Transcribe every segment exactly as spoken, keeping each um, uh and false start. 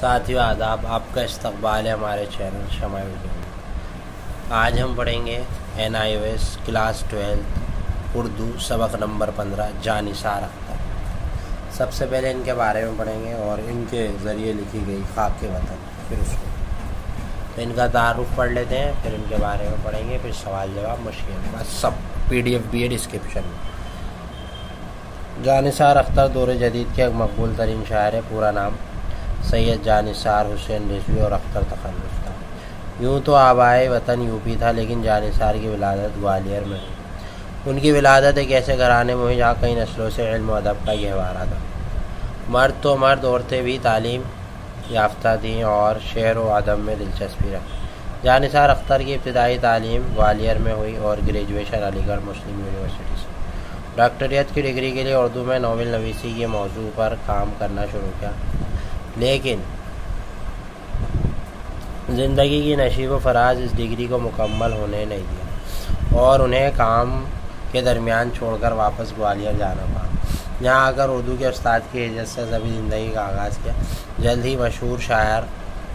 साथियों आदाब, आपका इस्तकबाल है हमारे चैनल शमाए उर्दू में। आज हम पढ़ेंगे N I O S class twelfth Urdu सबक नंबर पंद्रह जानिसार अख्तर। सबसे पहले इनके बारे में पढ़ेंगे और इनके ज़रिए लिखी गई खाक वतन, फिर उसको तो इनका तारुफ पढ़ लेते हैं, फिर इनके बारे में पढ़ेंगे, फिर सवाल जवाब मुश्किल बस सब पी डी एफ भी है डिस्क्रिप्शन में। जानिसार अख्तर दौर जदीद के एक मकबूल तरीन शायर है। पूरा नाम सैयद जानिसार हुसैन रिजवी और अख्तर तखल्लुस था। यूँ तो आबाए वतन यूपी था, लेकिन जानिसार की विलादत ग्वालियर में हुई। उनकी विलादत एक ऐसे घराने में हुई जहाँ कई नस्लों से इल्म व अदब का गहवारा था। मर्द तो मर्द, औरतें भी तालीम याफ्ता थीं और शेर व अदब में दिलचस्पी रखती। जानिसार अख्तर की इब्तिदाई तालीम ग्वालियर में हुई और ग्रेजुएशन अलीगढ़ मुस्लिम यूनिवर्सिटी से। डॉक्टरियत की डिग्री के लिए उर्दू में नावल नवीसी के मौजू पर काम करना शुरू किया, लेकिन ज़िंदगी की नशीब व फराज इस डिग्री को मुकम्मल होने नहीं दिया और उन्हें काम के दरमियान छोड़कर वापस ग्वालियर जाना पड़ा। यहाँ आकर उर्दू के उस्ताद की इज्जत से सभी ज़िंदगी का आगाज़ किया। जल्द ही मशहूर शायर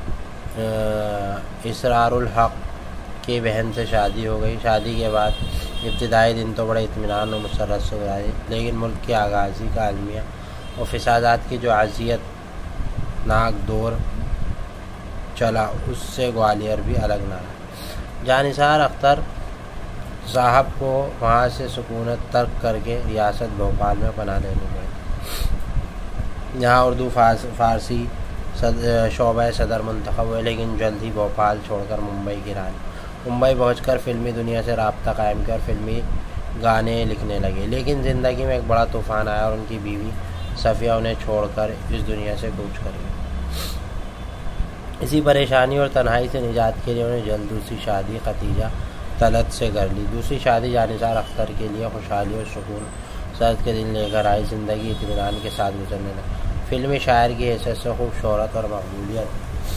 इसरारुल हक की बहन से शादी हो गई। शादी के बाद इब्तिदाई दिन तो बड़े इत्मीनान और मुसर्रत से गुजारे, लेकिन मुल्क की आगाज़ी का अलमिया और फिसादात की जो अज़ियत नाक दौर चला, उससे ग्वालियर भी अलग ना रहा। जानिसार अख्तर साहब को वहाँ से सुकूनत तर्क करके रियासत भोपाल में पनाह लेनी पड़ी। यहाँ उर्दू फारस, फारसी सद, शोबा सदर मुंतखब हुए, लेकिन जल्द ही भोपाल छोड़कर मुंबई की रानी मुंबई पहुँचकर फ़िल्मी दुनिया से राब्ता कायम किया और फिल्मी गाने लिखने लगे। लेकिन ज़िंदगी में एक बड़ा तूफ़ान आया और उनकी बीवी सफ़िया उन्हें छोड़कर इस दुनिया से कूच कर गई। इसी परेशानी और तन्हाई से निजात के लिए उन्हें जल्द दूसरी शादी खतीजा तलत से कर ली। दूसरी शादी जानिसार अख्तर के लिए खुशहाली और सुकून सर्द के दिन लेकर आई। ज़िंदगी इत्मीनान के साथ गुजरने लगी। फिल्मी शायर की हैसियत से खूब शोहरत और मकबूलियत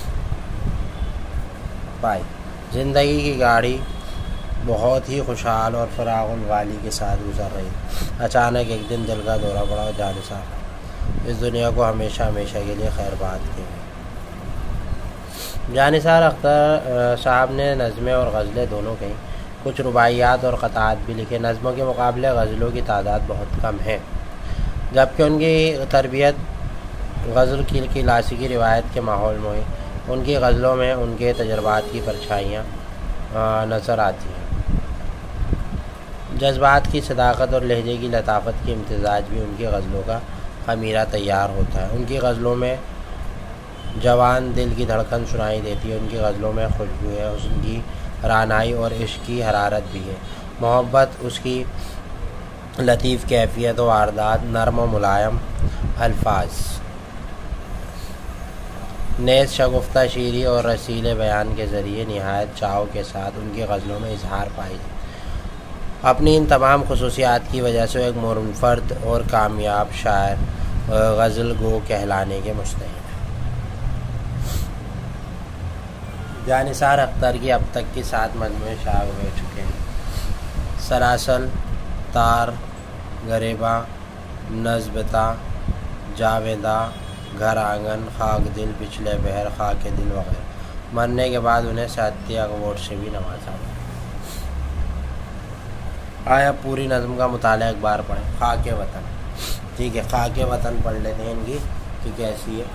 पाई। ज़िंदगी की गाड़ी बहुत ही खुशहाल और फरागुल वाली के साथ गुजर रही। अचानक एक दिन दिल का दौरा पड़ा और जानिसार इस दुनिया को हमेशा हमेशा के लिए खैरबाद की। जानिसार अख्तर साहब ने नज़में और गज़लें दोनों कहीं, कुछ रुबाइयात और क़तात भी लिखे। नज़मों के मुकाबले गज़लों की तादाद बहुत कम है, जबकि उनकी तरबियत गज़ल की क्लासिकी रिवायत के माहौल में हुई। उनकी गज़लों में उनके तजर्बात की परछाइयाँ नज़र आती हैं। जज्बात की सदाकत और लहजे की लताफ़त की इम्तिज़ाज भी उनकी गज़लों का ख़मीरा तैयार होता है। उनकी गज़लों में जवान दिल की धड़कन सुनाई देती है। उनकी गज़लों में खुशबू है, उसकी रानाई और इश्क की हरारत भी है। मोहब्बत, उसकी लतीफ़ कैफियत व वारदात, नरम व मुलायम अल्फाज, नेज़ शगुफ्ता शीरी और रसीले बयान के ज़रिए नहायत चाव के साथ उनकी गज़लों में इजहार पाई। अपनी इन तमाम खुसूसियात की वजह से एक मुनफ़र्द और कामयाब शायर गज़ल गो कहलाने के मुस्तहिक़ है। जानिसार अख्तर की अब तक की सात मजमूए शाये हो चुके हैं। सलासल, तार, गरेबा, नज़बता, जावेदा, घर आंगन, खाक दिल, पिछले बहर, खाक दिल वगैरह। मरने के बाद उन्हें साहित्य अवार्ड से भी नवाजा गया। आया पूरी नज़म का मुताला एक बार पढ़ें। खाक वतन, ठीक है, खाक वतन पढ़ लेते हैं इनकी कि कैसी है।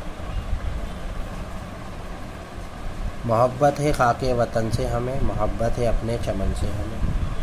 मोहब्बत है खाक वतन से हमें, मोहब्बत है अपने चमन से हमें।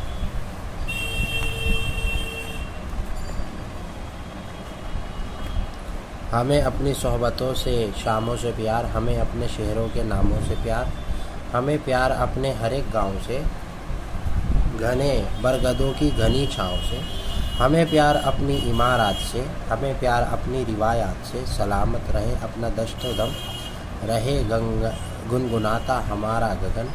हमें अपनी सोहबतों से शामों से प्यार, हमें अपने शहरों के नामों से प्यार, हमें प्यार अपने हर एक गाँव से, घने बरगदों की घनी छाँव से, हमें प्यार अपनी इमारत से, हमें प्यार अपनी रिवायात से। सलामत रहे अपना दश्त दम, रहे गंगा गुनगुनाता हमारा गगन।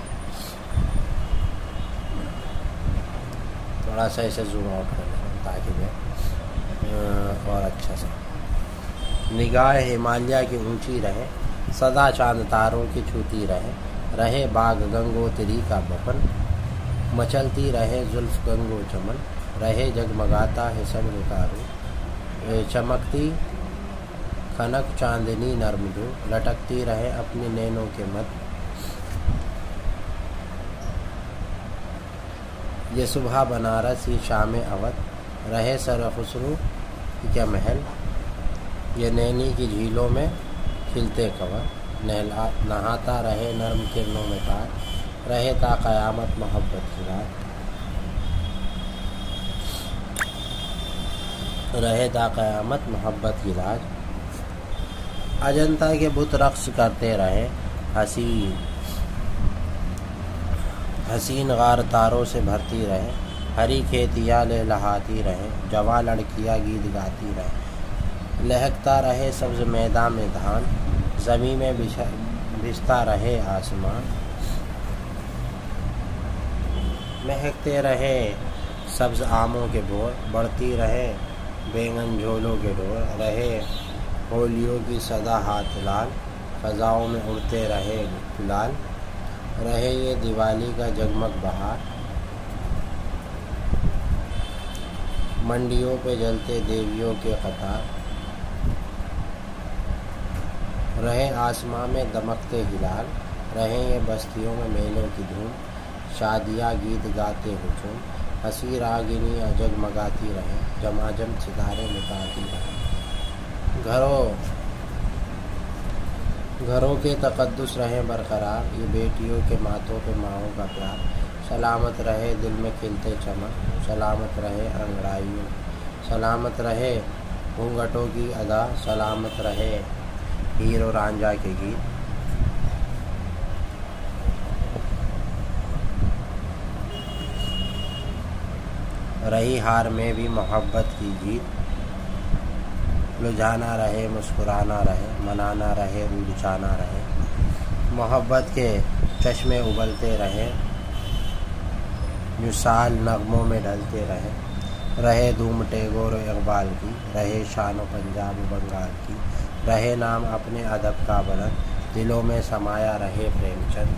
थोड़ा सा इसे जूम आउट कर लें ताकि जो और अच्छा सा। निगाह हिमालय की ऊंची रहे, सदा चांद तारों की छूती रहे, रहे बाग गंगो तिरी का बपन, मचलती रहे जुल्फ गंगो चमन, रहे जगमगाता है संग तारों, चमकती खनक चांदनी नर्म जो, लटकती रहे अपनी नैनों के मत। ये सुबह बनारस ये शाम अवध, रहे सर खुसरू क्या महल। ये नैनी की झीलों में खिलते कंवर, नहला नहाता रहे नर्म किरणों में तार, रहे ता क़यामत मोहब्बत की रात। रहे ता क़यामत मोहब्बत की रात। अजंता के बुत रक्स करते रहे, हसीन हसीन गार तारों से भरती रहे, हरी खेतियाँ लहलहाती रहे, जवां लड़कियाँ गीत गाती रहे। लहकता रहे सब्ज़ मैदान में धान, ज़मीं में बिछा भिजता रहे आसमान। महकते रहे सब्ज़ आमों के बोर, बढ़ती रहे बैंगन झोलों के डोर। रहे होलियों की सदा हाथ लाल, फ़ज़ाओं में उड़ते रहे गुलाल। रहे ये दिवाली का जगमग बहार, मंडियों पे जलते देवियों के कतार। रहे आसमां में दमकते हिलाल, रहे ये बस्तियों में मेलों की धूम। शादियाँ गीत गाते हुजूम, हंसी रागिनियाँ जगमगाती रहे, जमाजम सितारे मिटाती रहे। घरों घरों के तकद्दुस रहे बरकरार, ये बेटियों के माथों पे माओं का प्यार। सलामत रहे दिल में खिलते चमन, सलामत रहे अंगड़ाइयों। सलामत रहे घूंघटों की अदा, सलामत रहे हीर और रांझा के गीत। रही हार में भी मोहब्बत की जीत, लुझाना रहे मुस्कुराना रहे, मनाना रहे रुझाना रहे। मोहब्बत के चश्मे उबलते रहे, मिसाल नगमों में ढलते रहे। रहे धूम टैगोर इकबाल की, रहे शान पंजाब बंगाल की। रहे नाम अपने अदब का बुलंद, दिलों में समाया रहे प्रेमचंद।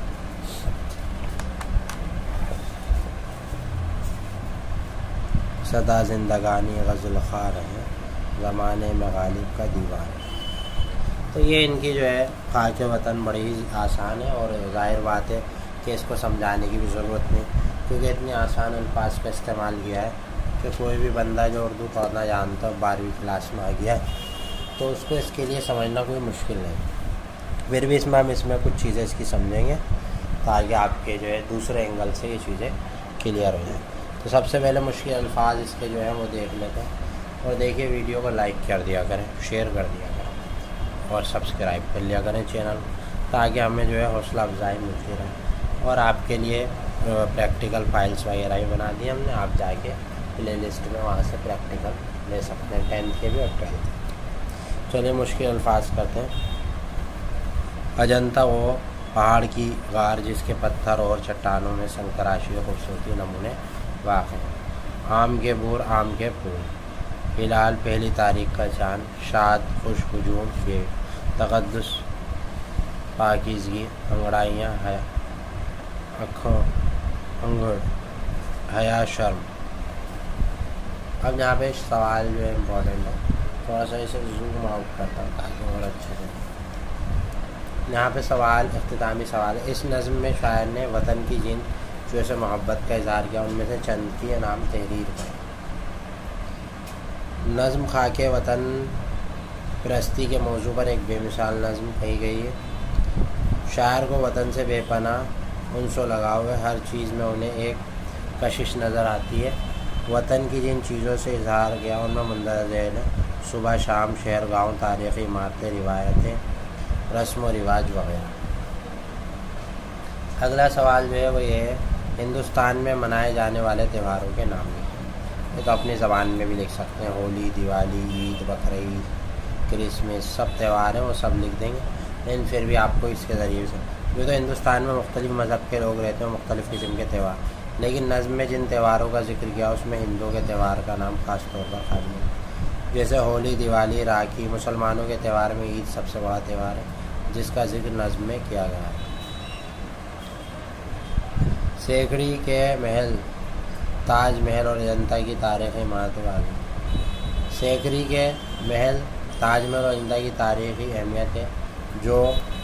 सदा जिंदगानी गज़ल ख़्वार रहे, ज़माने में गालिब का दीवान। तो ये इनकी जो है खाक वतन बड़ी ही आसान है, और ज़ाहिर बात है कि इसको समझाने की भी ज़रूरत नहीं, क्योंकि इतने आसान अल्फाज का इस्तेमाल किया है कि कोई भी बंदा जो उर्दू पढ़ना जानता है, बारहवीं क्लास में आ गया तो उसको इसके लिए समझना कोई मुश्किल नहीं। फिर भी इसमें हम इसमें कुछ चीज़ें इसकी समझेंगे ताकि आपके जो है दूसरे एंगल से ये चीज़ें क्लियर हो जाए। तो सबसे पहले मुश्किल अल्फाज इसके जो हैं वो देख लेते हैं, और देखिए वीडियो को लाइक कर दिया करें, शेयर कर दिया करें और सब्सक्राइब कर लिया करें चैनल, ताकि हमें जो है हौसला अफजाई मिलती रहे। और आपके लिए प्रैक्टिकल फाइल्स वगैरह भी बना दी हमने, आप जाके प्ले लिस्ट में वहाँ से प्रैक्टिकल ले सकते हैं, टेंथ के भी और ट्वेल्थ। चलिए मुश्किल अल्फाज करते हैं। अजंता वो पहाड़ की गार जिसके पत्थर और चट्टानों में संतराशी और खूबसूरती नमूने वाक़ हैं। आम के बूर आम के फूल, हिलाल पहली तारीख का चाँद, शाद खुश हुजूम बे तक़द्दुस पाकीज़गी, अंगड़ाइयाँ है अखों अंगड़ हया शर्म। अब यहाँ पे सवाल जो है इम्पोर्टेंट है, थोड़ा सा इसे जूम आउट करता हूँ ताकि और अच्छे से। यहाँ पे सवाल इख्तितामी सवाल है। इस नज़्म में शायर ने वतन की जिन जो से मोहब्बत का इज़हार किया, उनमें से चंद की नाम तहरीर करें। नज़्म खाके वतन परस्ती के मौजू पर एक बेमिसाल नज़्म कही गई है। शायर को वतन से बेपनाह उनसे लगाव है, हर चीज़ में उन्हें एक कशिश नज़र आती है। वतन की जिन चीज़ों से इजहार किया उनमें मुंदरज ज़हन है सुबह शाम, शहर गाँव, तारीख़ी इमारतें, रिवायतें, रस्म व रिवाज वगैरह। अगला सवाल जो है वो ये है, हिंदुस्तान में मनाए जाने वाले त्योहारों के नाम लिखें। ये तो अपनी ज़बान में भी लिख सकते हैं, होली, दिवाली, ईद, बकरीद, क्रिसमस, सब त्यौहार हैं वो सब लिख देंगे। लेकिन फिर भी आपको इसके ज़रिए से, जो तो हिंदुस्तान में मुख्तलिफ़ मज़हब के लोग रहते हैं, मुख्तलिफ़ किस्म के त्यौहार, लेकिन नज़्म में जिन त्योहारों का जिक्र किया उसमें हिंदुओं के त्यौहार का नाम ख़ास तौर पर खाली है। जैसे होली, दिवाली, राखी। मुसलमानों के त्यौहार में ईद सबसे बड़ा त्यौहार है जिसका जिक्र नज़्म में किया गया है। सेकड़ी के महल, ताज महल और अजंता की तारीख़ी इमारतें वाली। सेकड़ी के महल, تاج محل اور زندہ کی تاریخی اہمیت ہے جو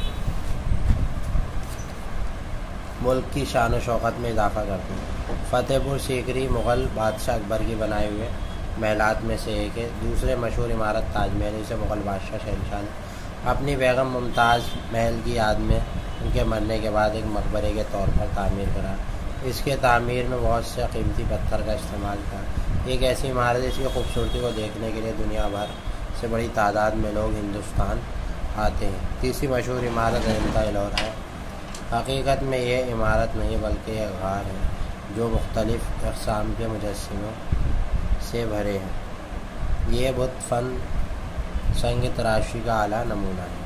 ملک کی شان و شوکت میں اضافہ کرتی ہے۔ فتح پور سیکری مغل بادشاہ اکبر کی بنائے ہوئے محلات میں سے ایک ہے۔ دوسرے مشہور عمارت تاج محل، اسے مغل بادشاہ شہنشاہ نے اپنی بیگم ممتاز محل کی یاد میں ان کے مرنے کے بعد ایک مقبرے کے طور پر تعمیر کرا۔ اس کے تعمیر میں بہت سے قیمتی پتھر کا استعمال تھا۔ ایک ایسی عمارت اس کی خوبصورتی کو دیکھنے کے لیے دنیا بھر سے بڑی تعداد میں لوگ ہندوستان آتے ہیں۔ تیسری مشہور عمارت اجنتا ایلورا ہے۔ حقیقت میں یہ عمارت نہیں بلکہ ایک غار ہے جو مختلف اقسام کے مجسموں سے بھرے ہیں۔ یہ بت فن سنگ تراشی کا اعلیٰ نمونہ ہے۔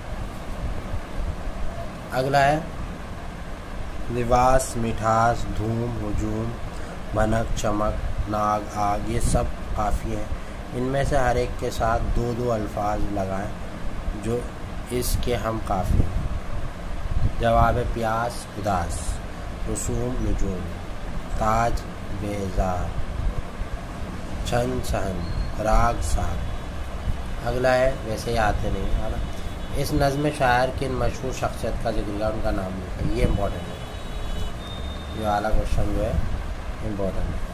اگلا ہے لباس، مٹھاس، دھوم، ہجوم، بھنک، چمک، ناگ، آگ، یہ سب قافیے ہیں۔ ان میں سے ہر ایک کے ساتھ دو دو الفاظ لگائیں جو اس کے ہم قافیے ہیں۔ جواب پیاس، اداس، رسوم، نجوم، تاج، بیزار، چھن، چھن، راگ، ساگ۔ اگلا ہے ویسے ہی آتے نہیں والا، اس نظم شاعر کن مشہور شخصیت کا ذکر کیا، ان کا نام لکھا۔ یہ امپورٹنٹ ہے، یہ اعلیٰ کوشچن جو ہے امپورٹنٹ ہے۔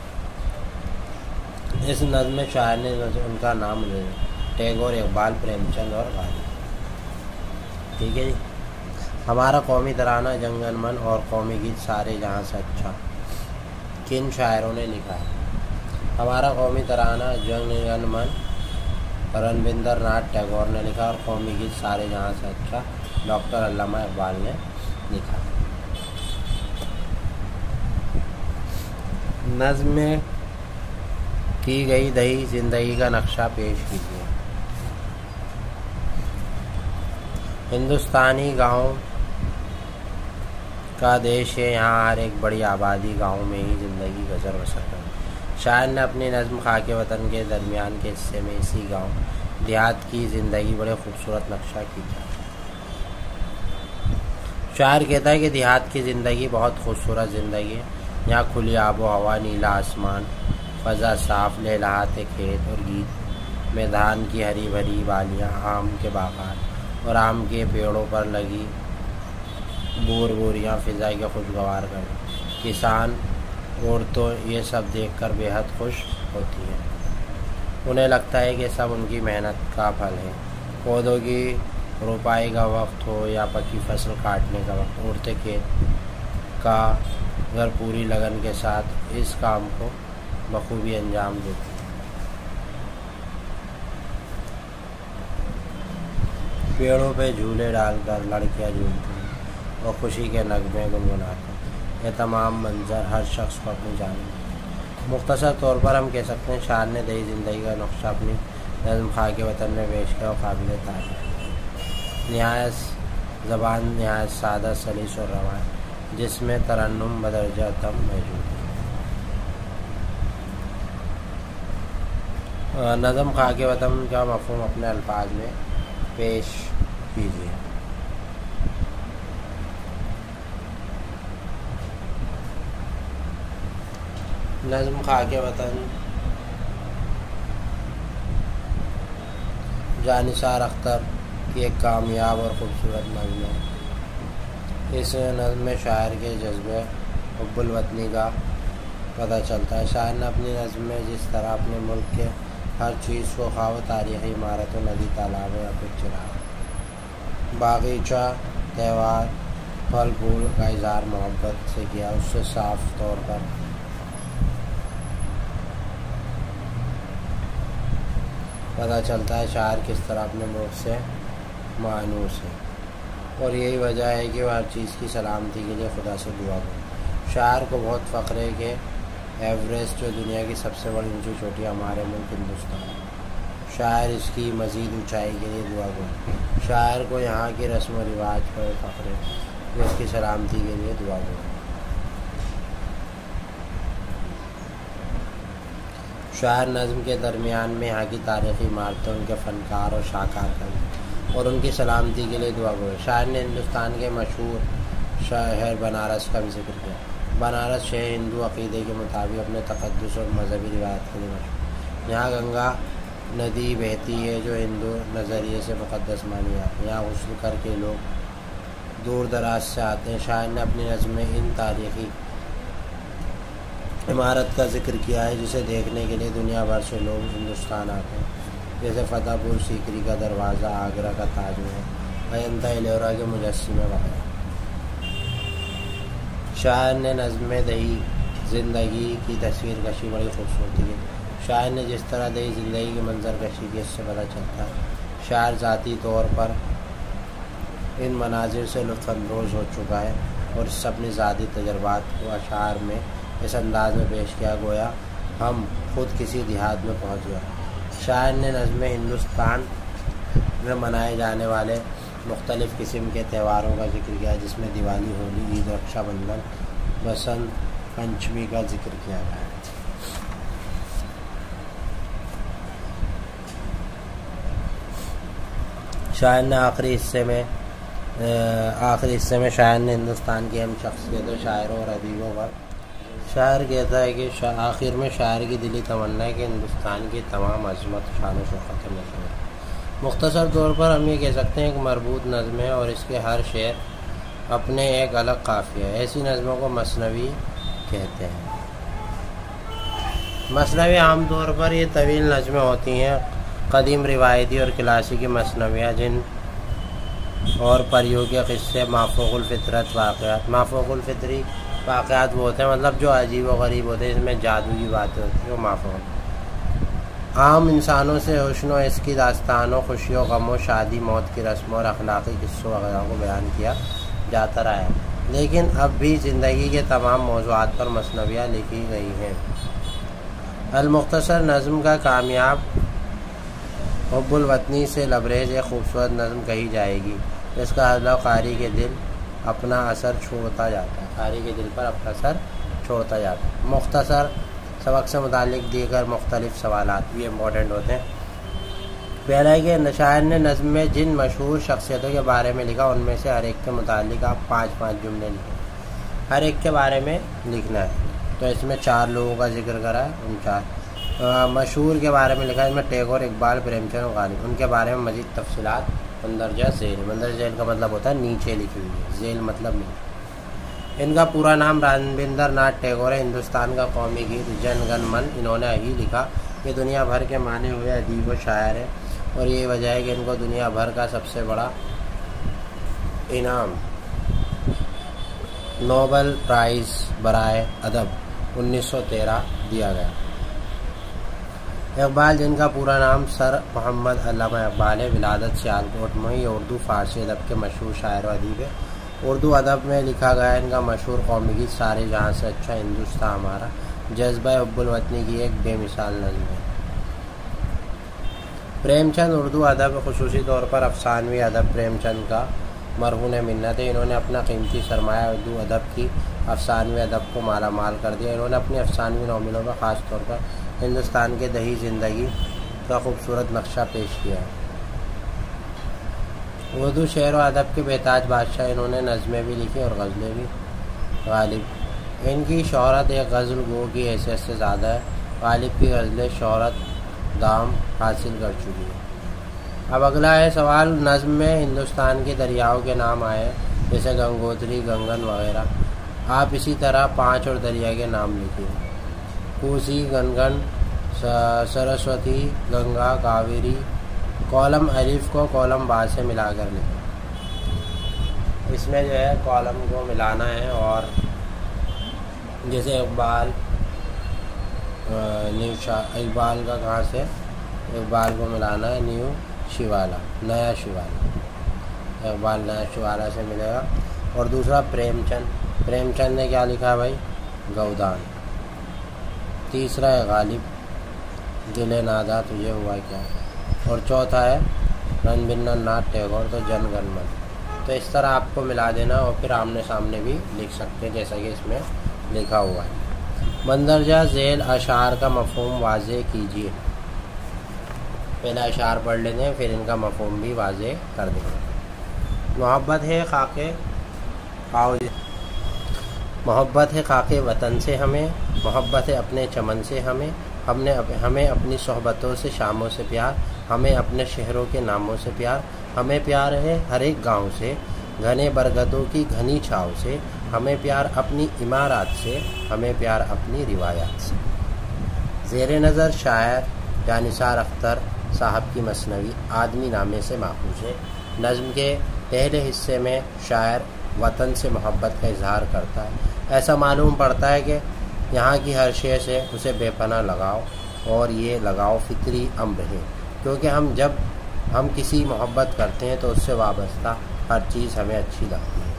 اس نظم شاعر نے ان کا نام لے ٹیگور، اقبال، پریم چند اور غالب۔ ٹھیک ہے جی۔ ہمارا قومی ترانہ جن گن من اور قومی گیت سارے جہاں سے اچھا کن شاعروں نے لکھا ہے؟ ہمارا قومی ترانہ جن گن من رنبندر ناتھ ٹیگور نے لکھا اور قومی گیت سارے جہاں سے اچھا ڈاکٹر علامہ اقبال نے لکھا۔ نظم میں کی گئی دہی زندگی کا نقشہ پیش کیجیے۔ ہندوستانی گاؤں کا دیش ہے، یہاں ہر ایک بڑی آبادی گاؤں میں ہی زندگی گزر بسر کرتی۔ شاعر نے اپنی نظم خاک وطن کے درمیان کے حصے میں اسی گاؤں دیہات کی زندگی بڑے خوبصورت نقشہ کھینچا۔ شاعر کہتا ہے کہ دیہات کی زندگی بہت خوبصورت زندگی ہے، یہاں کھلی آب و ہوا، نیلا آسمان، فضا صاف، لہلہاتے کھیت اور گیت، میدان کی ہری بھری بالیاں، آم کے باغات اور آم کے پیڑوں پر لگی بور بوریاں فضا کے خوشگوار کر دیں۔ کسان عورتوں یہ سب دیکھ کر بے حد خوش ہوتی ہیں، انہیں لگتا ہے کہ سب ان کی محنت کا پھل ہے۔ پودوں کی روپائی کا وقت ہو یا پکی فصل کاٹنے کا وقت، عورتیں کھیت کا گھر پوری لگن کے ساتھ اس کام کو بخوبی انجام دیتی ہیں۔ پیڑوں پہ جھولے ڈال کر لڑکیاں جھولتی ہیں اور خوشی کے نغمے گنگناتے ہیں۔ یہ تمام منظر ہر شخص کو اپنی جانب ہے۔ مختصر طور پر ہم کہہ سکتے ہیں شاعر نے دیہی زندگی کا نقشہ اپنی نظم خاک وطن میں پیش کیا اور قابل تعریف ہے۔ نہایت زبان نہایت سادہ، سلیس اور رواں ہے، جس میں ترنم بدرجہ تم موجود ہے۔ نظم خاک وطن کا مفہوم اپنے الفاظ میں پیش کیجیے۔ نظم خاک وطن جانثار اختر کی ایک کامیاب اور خوبصورت نظم ہے۔ اس نظم میں شاعر کے جذبے حب الوطنی کا پتہ چلتا ہے۔ شاعر نے اپنی نظم میں جس طرح اپنے ملک کے ہر چیز کو، خواہ وہ تاریخی عمارتوں، ندی، تالاب یا پھر چراغ، باغیچہ، تہوار، پھل پھول کا اظہار محبت سے کیا، اس سے صاف طور پر پتہ چلتا ہے شاعر کس طرح اپنے ملک سے مانوس ہے، اور یہی وجہ ہے کہ وہ ہر چیز کی سلامتی کے لیے خدا سے دعا کرے۔ شاعر کو بہت فخر ہے کہ ایوریسٹ جو دنیا کی سب سے بڑی اونچی چوٹی ہمارے ملک ہندوستان ہے۔ شاعر اس کی مزید اونچائی کے لیے دعا کرے۔ شاعر کو یہاں کی رسم و رواج پر فخر ہے کہ اس کی سلامتی کے لیے دعا کرے۔ شاعر نظم کے درمیان میں یہاں کی تاریخی عمارتیں، ان کے فنکار اور شاہکار کریں اور ان کی سلامتی کے لیے دعا کرے۔ شاعر نے ہندوستان کے مشہور شہر بنارس کا بھی ذکر کیا۔ بنارس شہر ہندو عقیدے کے مطابق اپنے تقدس اور مذہبی روایت کے لیے مشہور۔ یہاں گنگا ندی بہتی ہے جو ہندو نظریے سے مقدس مانی جاتی ہے، یہاں غسل کر کے لوگ دور دراز سے آتے ہیں۔ شاعر نے اپنی نظم میں ان تاریخی عمارت کا ذکر کیا ہے جسے دیکھنے کے لیے دنیا بھر سے لوگ ہندوستان آتے ہیں، جیسے فتح پور سیکری کا دروازہ، آگرہ کا تاج محل، اجنتا ایلورا کے مجسمے وغیرہ۔ شاعر نے نظم دہی زندگی کی تصویر کشی بڑی خوبصورتی کی۔ شاعر نے جس طرح دہی زندگی کی منظر کشی کی، اس سے پتہ چلتا ہے شاعر ذاتی طور پر ان مناظر سے لطف اندوز ہو چکا ہے اور اس اپنی ذاتی تجربات کو اشعار میں اس انداز میں پیش کیا گویا ہم خود کسی دیہات میں پہنچ گئے۔ شاعر نے نظم ہندوستان میں منائے جانے والے مختلف قسم کے تہواروں کا ذکر کیا، جس میں دیوالی، ہولی، عید، رکشا بندھن، بسنت پنچمی کا ذکر کیا گیا ہے۔ شاعر نے آخری حصے میں آخری حصے میں شاعر نے ہندوستان کی اہم شخصیتوں، شاعروں اور ادیبوں پر شاعر کہتا ہے کہ آخر میں شاعر کی دلی تمنا ہے کہ ہندوستان کی تمام عظمت، شان و شوکت میں شامل۔ مختصر طور پر ہم یہ کہہ سکتے ہیں کہ مربوط نظم ہے اور اس کے ہر شعر اپنے ایک الگ قافیہ ہے۔ ایسی نظموں کو مثنوی کہتے ہیں۔ مثنوی عام طور پر یہ طویل نظمیں ہوتی ہیں، قدیم روایتی اور کلاسیکی مثنویاں جن اور پریوں کے قصے، مافوق الفطرت واقعات۔ مافوق الفطری واقعات وہ ہوتے ہیں مطلب جو عجیب و غریب ہوتے ہیں، اس میں جادو کی باتیں ہوتی ہیں، وہ مافوق۔ عام انسانوں سے حسن و عشق کی داستانوں، خوشیوں، غموں، شادی، موت کی رسموں اور اخلاقی قصوں وغیرہ کو بیان کیا جاتا رہا ہے، لیکن اب بھی زندگی کے تمام موضوعات پر مثنویاں لکھی گئی ہیں۔ المختصر نظم کا کامیاب حب الوطنی سے لبریز ایک خوبصورت نظم کہی جائے گی، جس کا ہر قاری کے دل اپنا اثر چھوڑتا جاتا ہے قاری کے دل پر اپنا اثر چھوڑتا جاتا ہے۔ مختصر سبق سے متعلق دیگر مختلف سوالات بھی امپورٹنٹ ہوتے ہیں۔ پہلا ہے کہ شاعر نے نظم میں جن مشہور شخصیتوں کے بارے میں لکھا، ان میں سے ہر ایک کے متعلق آپ پانچ پانچ جملے لکھیں، ہر ایک کے بارے میں لکھنا ہے۔ تو اس میں چار لوگوں کا ذکر کرا ہے، ان چار مشہور کے بارے میں لکھا ہے، اس میں ٹیگور، اقبال، پریم چند اور غالب۔ ان کے بارے میں مزید تفصیلات مندرجہ ذیل۔ مندرجہ ذیل کا مطلب ہوتا ہے نیچے لکھی ہوئی ہے، ذیل مطلب نیچے۔ ان کا پورا نام رابندر ناتھ ٹیگور ہے۔ ہندوستان کا قومی گیت جن گن من انہوں نے ہی لکھا۔ یہ دنیا بھر کے مانے ہوئے ادیب و شاعر ہیں اور یہ وجہ ہے کہ ان کو دنیا بھر کا سب سے بڑا انعام نوبل پرائز برائے ادب انیس سو تیرہ دیا گیا۔ اقبال، جن کا پورا نام سر محمد علامہ اقبال ہے، ولادت سیالکوٹ میں، یہ اردو فارسی ادب کے مشہور شاعر و ادیب ہے۔ اردو ادب میں لکھا گیا ان کا مشہور قومی گیت سارے جہاں سے اچھا ہندوستان ہمارا، جذبہ حب الوطنی کی ایک بے مثال نظم ہے۔ پریم چند اردو ادب خصوصی طور پر افسانوی ادب پریم چند کا مرہون منت ہے۔ انہوں نے اپنا قیمتی سرمایہ اردو ادب کی افسانوی ادب کو مالا مال کر دیا۔ انہوں نے اپنی افسانوی ناولوں میں خاص طور پر ہندوستان کے دیہی زندگی کا خوبصورت نقشہ پیش کیا ہے۔ اردو شعر و ادب کے بےتاج بادشاہ، انہوں نے نظمیں بھی لکھی اور غزلیں بھی۔ غالب، ان کی شہرت ایک غزل گو کی حیثیت سے زیادہ ہے۔ غالب کی غزلیں شہرت دام حاصل کر چکی ہیں۔ اب اگلا ہے سوال، نظم میں ہندوستان کے دریاؤں کے نام آئے جیسے گنگوتری، گنگن وغیرہ، آپ اسی طرح پانچ اور دریا کے نام لکھیں۔ کوسی، گنگن، سرسوتی، گنگا، کاویری۔ کالم الف کو کالم با سے ملا کر لکھیں۔ اس میں جو ہے کالم کو ملانا ہے، اور جیسے اقبال نیو شا اقبال کا کہاں سے اقبال کو ملانا ہے نیو شیوالا، نیا شیوالا، اقبال نیا شیوالا سے ملے گا۔ اور دوسرا پریم چند، پریم چند نے کیا لکھا ہے بھائی؟ گودان۔ تیسرا ہے غالب، دل نادا تجھے ہوا کیا۔ اور چوتھا ہے رابندر ناتھ ٹیگور، تو جن گن من۔ تو اس طرح آپ کو ملا دینا اور پھر آمنے سامنے بھی لکھ سکتے ہیں جیسا کہ اس میں لکھا ہوا ہے۔ مندرجہ ذیل اشعار کا مفہوم واضح کیجیے۔ پہلا اشعار پڑھ لیتے ہیں، پھر ان کا مفہوم بھی واضح کر دیں گے۔ محبت ہے خاکے محبت ہے خاکے وطن سے ہمیں، محبت ہے اپنے چمن سے ہمیں، ہم نے ہمیں اپنی صحبتوں سے شاموں سے پیار، ہمیں اپنے شہروں کے ناموں سے پیار، ہمیں پیار ہے ہر ایک گاؤں سے، گھنے برگدوں کی گھنی چھاؤں سے، ہمیں پیار اپنی عمارات سے، ہمیں پیار اپنی روایات سے۔ زیر نظر شاعر جانثار اختر صاحب کی مثنوی آدمی نامے سے ماخوذ ہے۔ نظم کے پہلے حصے میں شاعر وطن سے محبت کا اظہار کرتا ہے۔ ایسا معلوم پڑتا ہے کہ یہاں کی ہر شے سے اسے بے پناہ لگاؤ، اور یہ لگاؤ فطری امر ہے، کیونکہ ہم جب ہم کسی محبت کرتے ہیں تو اس سے وابستہ ہر چیز ہمیں اچھی لگتی ہے،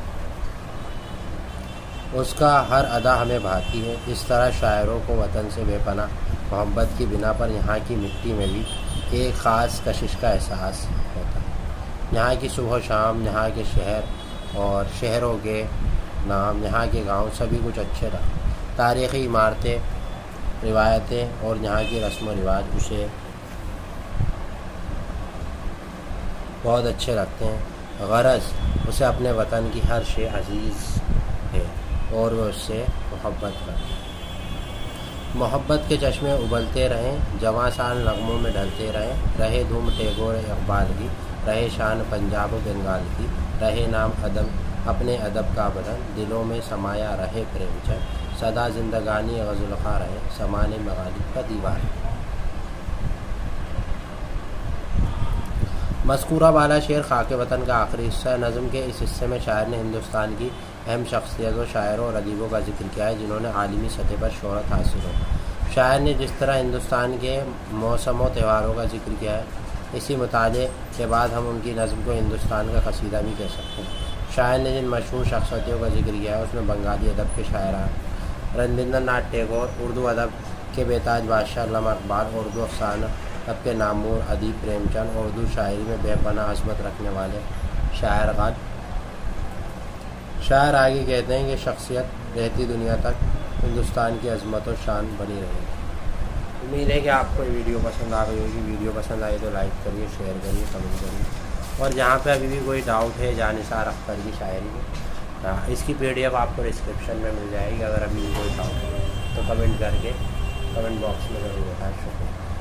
اس کا ہر ادا ہمیں بھاتی ہے۔ اس طرح شاعروں کو وطن سے بے پناہ محبت کی بنا پر یہاں کی مٹی میں بھی ایک خاص کشش کا احساس ہوتا ہے۔ یہاں کی صبح و شام، یہاں کے شہر اور شہروں کے نام، یہاں کے گاؤں سبھی کچھ اچھے لگتے ہیں۔ تاریخی عمارتیں، روایتیں اور یہاں کی رسم و رواج اسے بہت اچھے لگتے ہیں۔ غرض اسے اپنے وطن کی ہر شے عزیز ہے اور وہ اس سے محبت کرتا ہے۔ محبت کے چشمے ابلتے رہیں، جواں سال نغموں میں ڈھلتے رہیں، رہے دھوم ٹیگور اقبال کی، رہے شان پنجاب و بنگال کی، رہے نام ادب اپنے ادب کا بدن، دلوں میں سمایا رہے پریم چند، سدا زندگانی غزل خواں رہے، سامان مغالب کا دیوار۔ مذکورہ بالا شعر خاک وطن کا آخری حصہ ہے۔ نظم کے اس حصے میں شاعر نے ہندوستان کی اہم شخصیتوں، شاعروں اور ادیبوں کا ذکر کیا ہے جنہوں نے عالمی سطح پر شہرت حاصل ہو۔ شاعر نے جس طرح ہندوستان کے موسم و تہواروں کا ذکر کیا ہے، اسی مطالعے کے بعد ہم ان کی نظم کو ہندوستان کا قصیدہ بھی کہہ سکتے ہیں۔ شاعر نے جن مشہور شخصیتوں کا ذکر کیا ہے اس میں بنگالی ادب کے شاعران ربندر ناتھ ٹیگور، اردو ادب کے بیتاج بادشاہ علامہ اقبال، اردو افسانہ ادب کے نامور ادیب پریم چند، اردو شاعری میں بے پناہ عظمت رکھنے والے شاعر غالب۔ شاعر آگے کہتے ہیں کہ شخصیت رہتی دنیا تک ہندوستان کی عظمت و شان بنی رہے گی۔ امید ہے کہ آپ کو یہ ویڈیو پسند آ گئی ہوگی۔ ویڈیو پسند آئی تو لائک کریے، شیئر کریے، کمنٹ کریے، اور جہاں پہ ابھی بھی کوئی ڈاؤٹ ہے جانثار اختر کی شاعری میں، اس کی پی ڈی ایف آپ کو ڈسکرپشن میں مل جائے گی۔ اگر ابھی بھی کوئی ڈاؤٹ ہے تو کمنٹ کر کے کمنٹ باکس میں ضرور بتائیں۔ شکریہ۔